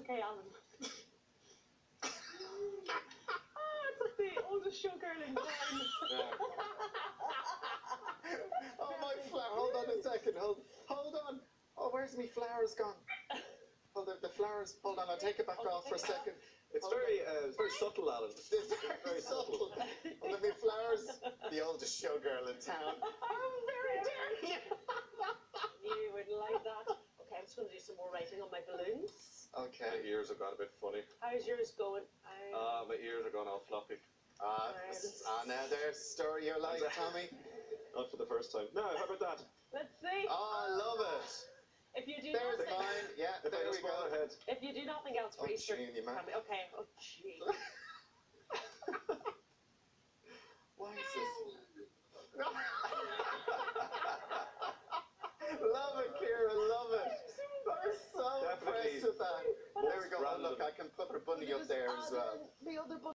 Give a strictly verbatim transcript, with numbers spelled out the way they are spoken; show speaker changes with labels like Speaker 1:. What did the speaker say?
Speaker 1: okay, Alan. Ah, it's like the oldest showgirl in town.
Speaker 2: Oh, my flower. Hold on a second. Hold, hold on. Oh, where's me flowers gone? Hold on, the flowers. Hold on, I'll take it back
Speaker 1: Okay,
Speaker 2: off for a
Speaker 1: take it
Speaker 2: second.
Speaker 3: It's very, uh, it's very subtle, Alan.
Speaker 2: It's very, very subtle. Hold on, me flowers. The oldest showgirl in town.
Speaker 1: Oh, very dare you. You would like that. Okay, I'm just going to do some more writing on my balloons.
Speaker 3: My
Speaker 2: Okay.
Speaker 3: ears have gone a bit funny.
Speaker 1: How's yours going?
Speaker 3: Ah, uh, my ears are gone all floppy.
Speaker 2: Ah, uh, uh, now there's story you like, Tommy.
Speaker 3: Not for the first time. No, how about that?
Speaker 1: Let's see.
Speaker 2: Oh, I love it.
Speaker 1: If you do
Speaker 2: There's
Speaker 1: nothing,
Speaker 2: mine. Yeah,
Speaker 3: If I
Speaker 2: there we
Speaker 3: just
Speaker 2: go.
Speaker 3: go ahead.
Speaker 1: if you do nothing else for
Speaker 2: Oh,
Speaker 1: Easter,
Speaker 2: Jean, you man.
Speaker 1: tell me. Okay. Oh, gee.
Speaker 2: Why is this? Love it, Kira, love it. I'm so
Speaker 3: Definitely
Speaker 2: impressed with that. There we go. Oh,
Speaker 3: random.
Speaker 2: look, I can put her bunny up there as well.
Speaker 1: The other